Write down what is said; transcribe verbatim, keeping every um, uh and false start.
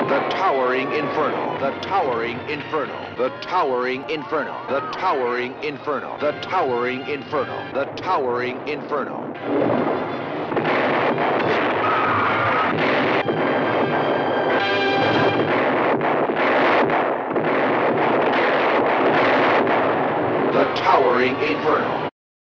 The Towering Inferno. The Towering Inferno. The Towering Inferno. The Towering Inferno. The Towering Inferno. The Towering Inferno. The Towering Inferno.